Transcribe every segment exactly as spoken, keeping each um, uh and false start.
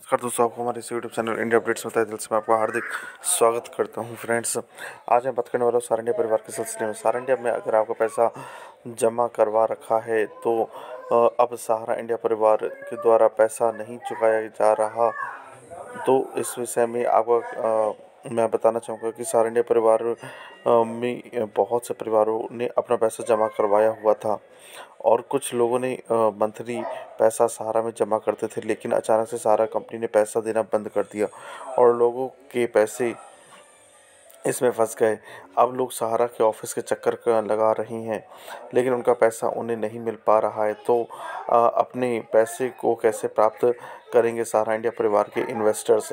नमस्कार दोस्तों, आपको हमारे इस यूट्यूब चैनल इंडिया अपडेट्स में तहे दिल से मैं आपका हार्दिक स्वागत करता हूं। फ्रेंड्स, आज मैं बात करने वाला हूं सारा इंडिया परिवार के सिलसिले में। सारा इंडिया में अगर आपका पैसा जमा करवा रखा है तो अ, अब सहारा इंडिया परिवार के द्वारा पैसा नहीं चुकाया जा रहा। तो इस विषय में आपको अ, मैं बताना चाहूँगा कि सहारा इंडिया परिवार अ, में बहुत से परिवारों ने अपना पैसा जमा करवाया हुआ था और कुछ लोगों ने मंथली पैसा सहारा में जमा करते थे, लेकिन अचानक से सहारा कंपनी ने पैसा देना बंद कर दिया और लोगों के पैसे इसमें फंस गए। अब लोग सहारा के ऑफिस के चक्कर क लगा रही हैं, लेकिन उनका पैसा उन्हें नहीं मिल पा रहा है। तो अ, अपने पैसे को कैसे प्राप्त करेंगे सहारा इंडिया परिवार के इन्वेस्टर्स?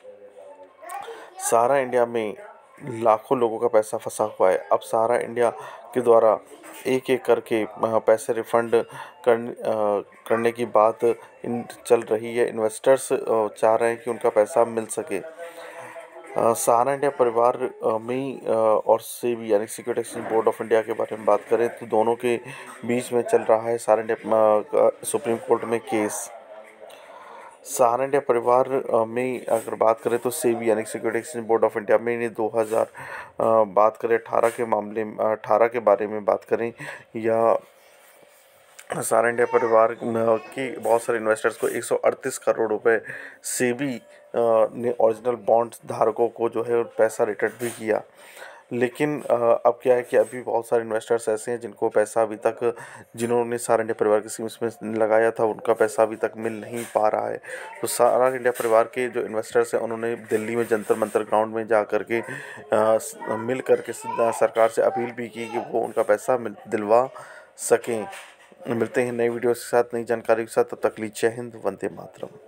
सहारा इंडिया में लाखों लोगों का पैसा फंसा हुआ है। अब सहारा इंडिया के द्वारा एक एक करके अ, पैसे रिफंड करने अ, करने की बात इन चल रही है। इन्वेस्टर्स अ, चाह रहे हैं कि उनका पैसा मिल सके। अ, सहारा इंडिया परिवार अ, में अ, और सेबी यानी security exchange board of India के बारे में बात करें तो दोनों के बीच में चल रहा है सहारा इंडिया अ, का सुप्रीम कोर्ट में केस। सहारा इंडिया परिवार अ, में अगर बात करें तो सेबी यानी security exchange board of India में ने दो हज़ार अ, बात करें अठारह के मामले में अठारह के बारे में बात करें या सहारा इंडिया परिवार न- की बहुत सारे इन्वेस्टर्स को एक सौ अड़तीस करोड़ रुपए सेबी अ, ने ओरिजिनल बॉन्ड धारकों को जो है पैसा रिटर्न भी किया। लेकिन अ, अब क्या है कि अभी बहुत सारे इन्वेस्टर्स ऐसे हैं जिनको पैसा अभी तक जिन्होंने सहारा इंडिया परिवार की स्कीम्स में लगाया था उनका पैसा अभी तक मिल नहीं पा रहा है। तो सहारा इंडिया परिवार के जो इन्वेस्टर्स हैं उन्होंने दिल्ली में जंतर मंतर ग्राउंड में जा कर के अ, स- मिल कर के सीधा सरकार से अपील भी की कि वो उनका पैसा मिल- दिलवा सकें। मिलते हैं नई वीडियो के साथ, नई जानकारी के साथ। तब तक के लिए जय हिंद, वंदे मातरम।